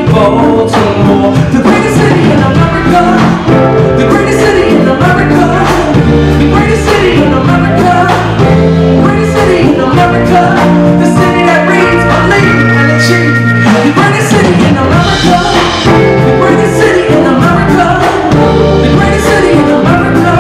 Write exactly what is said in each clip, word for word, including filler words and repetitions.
Baltimore, the greatest city in America, the greatest city in America, the greatest city in America, the greatest city in America, the city that reads, believe, and achieve. The greatest city in America, the greatest city in America, the greatest city in America.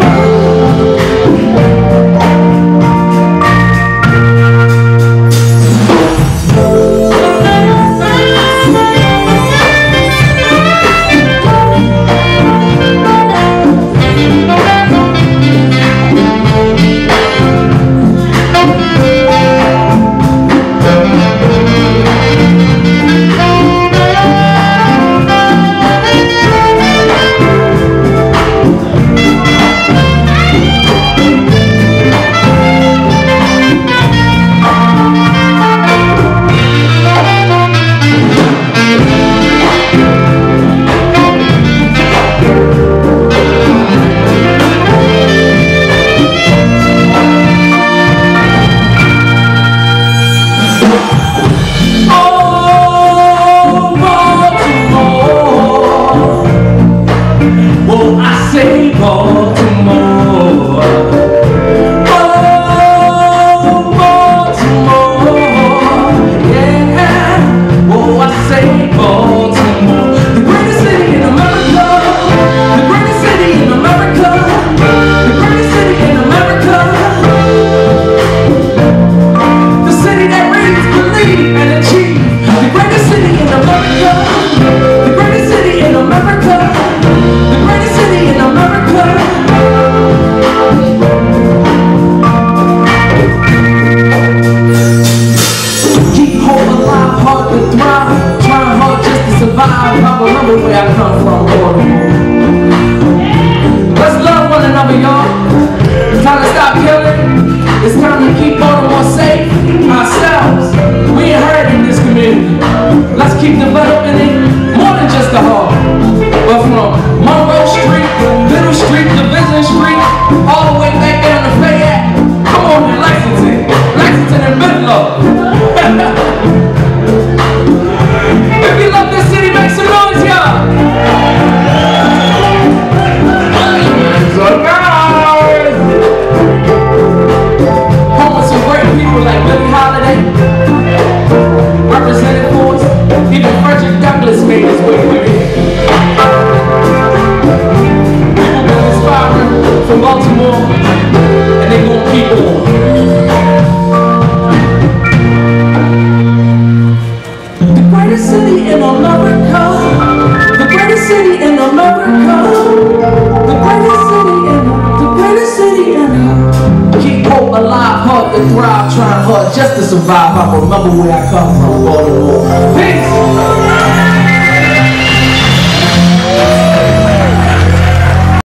Where I come from, Baltimore. Let's love one another, y'all. It's time to stop killing. It's time to keep Baltimore safe. Ourselves. We ain't hurt in this community. Let's keep developing it more than just the harbor, but from Monroe Street, Little Street, Division Street, all the way back down to Fayette. Come on to Lexington, Lexington and Bidlow. If you love this city, make some noise, y'all. Home with some great people like Billie Holiday, represented for us. Even Frederick Douglass made his way here. People been inspiring from Baltimore, and they gonna keep on. The greatest city in America, the greatest city in America, the greatest city in, the greatest city in. Keep hope alive, hard to thrive, trying hard just to survive. I remember where I come from, Baltimore. Peace.